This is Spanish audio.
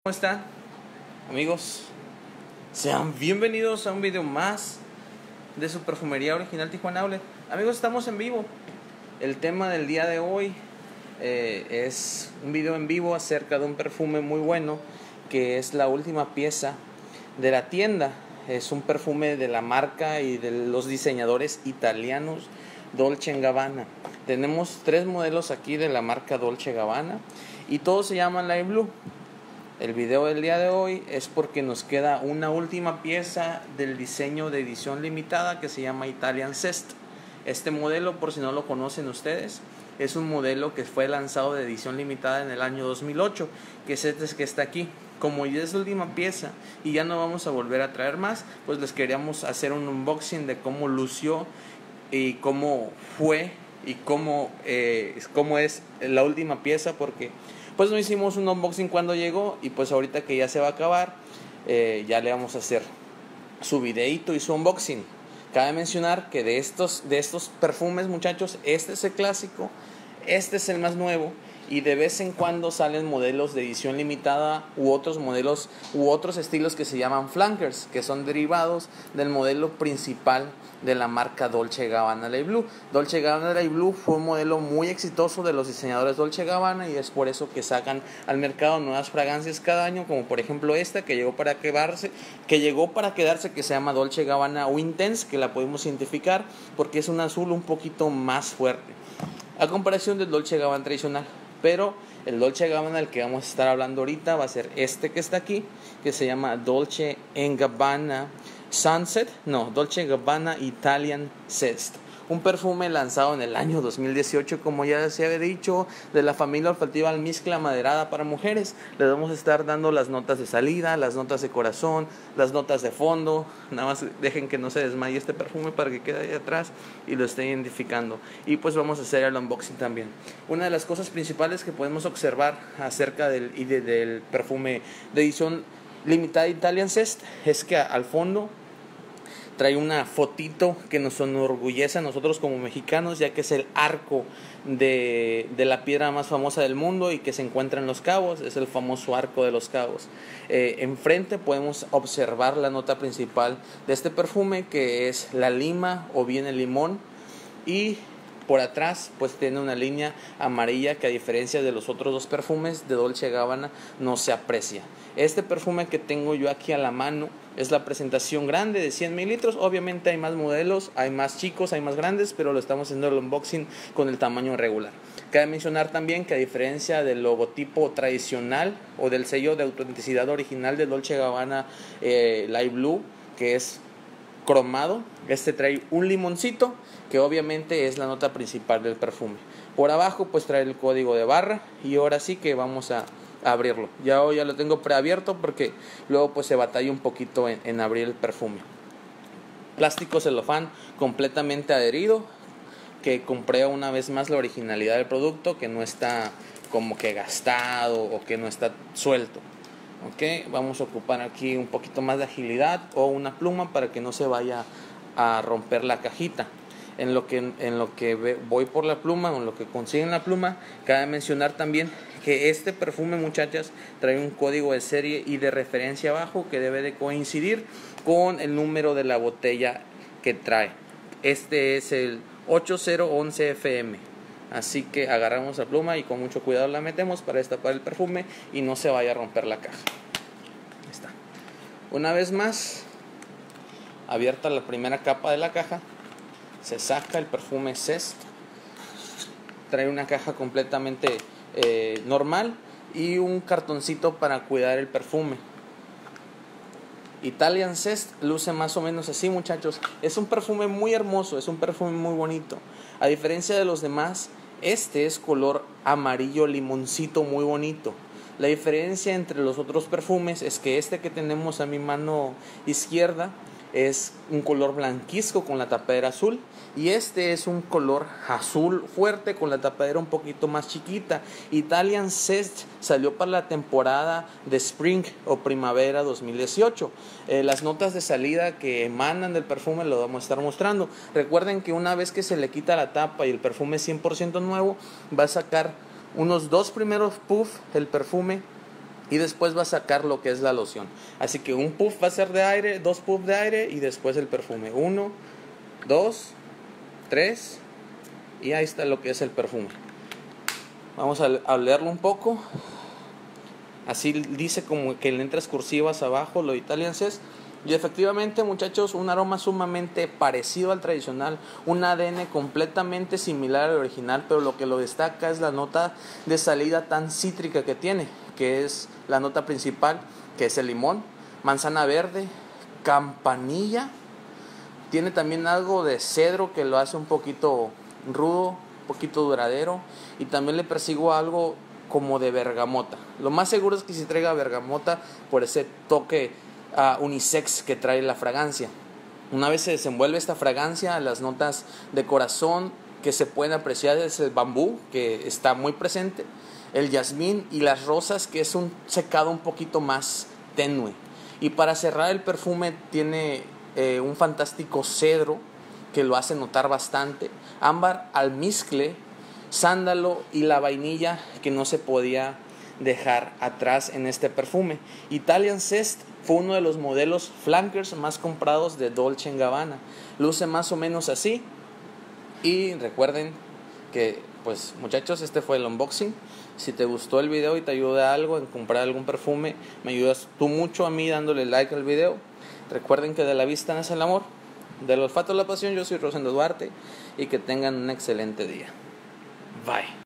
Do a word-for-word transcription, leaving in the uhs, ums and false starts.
¿Cómo están, amigos? Sean bienvenidos a un video más de su perfumería original Tijuana Outlet. Amigos, estamos en vivo. El tema del día de hoy eh, es un video en vivo acerca de un perfume muy bueno, que es la última pieza de la tienda. Es un perfume de la marca y de los diseñadores italianos Dolce and Gabbana. Tenemos tres modelos aquí de la marca Dolce and Gabbana y todos se llaman Light Blue. El video del día de hoy es porque nos queda una última pieza del diseño de edición limitada que se llama Italian Zest. Este modelo, por si no lo conocen ustedes, es un modelo que fue lanzado de edición limitada en el año dos mil ocho, que es este que está aquí. Como ya es la última pieza y ya no vamos a volver a traer más, pues les queríamos hacer un unboxing de cómo lució y cómo fue y cómo, eh, cómo es la última pieza, porque pues no hicimos un unboxing cuando llegó y pues ahorita que ya se va a acabar, eh, ya le vamos a hacer su videito y su unboxing. Cabe mencionar que de estos, de estos perfumes, muchachos, este es el clásico, este es el más nuevo, y de vez en cuando salen modelos de edición limitada u otros modelos u otros estilos que se llaman flankers, que son derivados del modelo principal de la marca Dolce and Gabbana Light Blue. Dolce and Gabbana Light Blue fue un modelo muy exitoso de los diseñadores Dolce and Gabbana, y es por eso que sacan al mercado nuevas fragancias cada año, como por ejemplo esta que llegó para quedarse, que llegó para quedarse, que se llama Dolce and Gabbana Intense, que la podemos identificar porque es un azul un poquito más fuerte a comparación del Dolce and Gabbana tradicional. Pero el Dolce and Gabbana del que vamos a estar hablando ahorita va a ser este que está aquí, que se llama Dolce and Gabbana Sunset, no, Dolce and Gabbana Italian Zest. Un perfume lanzado en el año dos mil dieciocho, como ya se había dicho, de la familia olfativa almizcla maderada para mujeres. Les vamos a estar dando las notas de salida, las notas de corazón, las notas de fondo. Nada más dejen que no se desmaye este perfume para que quede ahí atrás y lo esté identificando. Y pues vamos a hacer el unboxing también. Una de las cosas principales que podemos observar acerca del, y de, del perfume de edición limitada Italian Zest es que al fondo trae una fotito que nos enorgullece a nosotros como mexicanos, ya que es el arco de, de la piedra más famosa del mundo y que se encuentra en Los Cabos. Es el famoso Arco de Los Cabos. Eh, enfrente podemos observar la nota principal de este perfume, que es la lima o bien el limón, y por atrás pues tiene una línea amarilla que, a diferencia de los otros dos perfumes de Dolce and Gabbana, no se aprecia. Este perfume que tengo yo aquí a la mano es la presentación grande de cien mililitros. Obviamente hay más modelos, hay más chicos, hay más grandes, pero lo estamos haciendo el unboxing con el tamaño regular. Cabe mencionar también que, a diferencia del logotipo tradicional o del sello de autenticidad original de Dolce and Gabbana eh, Light Blue, que es cromado, este trae un limoncito, que obviamente es la nota principal del perfume. Por abajo pues trae el código de barra, y ahora sí que vamos a abrirlo. Ya hoy ya lo tengo preabierto porque luego pues se batalla un poquito en, en abrir el perfume. Plástico celofán completamente adherido, que comprueba una vez más la originalidad del producto, que no está como que gastado o que no está suelto. Ok, vamos a ocupar aquí un poquito más de agilidad o una pluma para que no se vaya a romper la cajita. En lo que, en lo que voy por la pluma, o en lo que consiguen la pluma, cabe mencionar también que este perfume, muchachas, trae un código de serie y de referencia abajo que debe de coincidir con el número de la botella que trae. Este es el ocho cero once F M. Así que agarramos la pluma y con mucho cuidado la metemos para destapar el perfume y no se vaya a romper la caja. Ahí está. Una vez más, abierta la primera capa de la caja, se saca el perfume Zest. Trae una caja completamente eh, normal y un cartoncito para cuidar el perfume. Italian Zest luce más o menos así, muchachos. Es un perfume muy hermoso, es un perfume muy bonito. A diferencia de los demás, este es color amarillo limoncito, muy bonito. La diferencia entre los otros perfumes es que este que tenemos a mi mano izquierda es un color blanquizco con la tapadera azul, y este es un color azul fuerte con la tapadera un poquito más chiquita. Italian Zest salió para la temporada de Spring o Primavera dos mil dieciocho. Eh, las notas de salida que emanan del perfume lo vamos a estar mostrando. Recuerden que una vez que se le quita la tapa y el perfume es cien por ciento nuevo, va a sacar unos dos primeros puffs el perfume y después va a sacar lo que es la loción. Así que un puff va a ser de aire, dos puffs de aire y después el perfume. Uno, dos, tres y ahí está lo que es el perfume. Vamos a, a leerlo un poco. Así dice como que en letras cursivas abajo lo Italian Zest. Y efectivamente, muchachos, un aroma sumamente parecido al tradicional, un A D N completamente similar al original, pero lo que lo destaca es la nota de salida tan cítrica que tiene, que es la nota principal, que es el limón, manzana verde, campanilla, tiene también algo de cedro que lo hace un poquito rudo, un poquito duradero, y también le persigo algo como de bergamota. Lo más seguro es que se traiga bergamota por ese toque Uh, unisex que trae la fragancia. Una vez se desenvuelve esta fragancia, las notas de corazón que se pueden apreciar es el bambú, que está muy presente, el jazmín y las rosas, que es un secado un poquito más tenue. Y para cerrar el perfume tiene eh, un fantástico cedro que lo hace notar bastante, ámbar, almizcle, sándalo y la vainilla, que no se podía dejar atrás en este perfume. Italian Zest fue uno de los modelos flankers más comprados de Dolce and Gabbana. Luce más o menos así. Y recuerden que, pues muchachos, este fue el unboxing. Si te gustó el video y te ayuda algo en comprar algún perfume, me ayudas tú mucho a mí dándole like al video. Recuerden que de la vista nace el amor, del olfato la pasión. Yo soy Rosendo Duarte y que tengan un excelente día. Bye.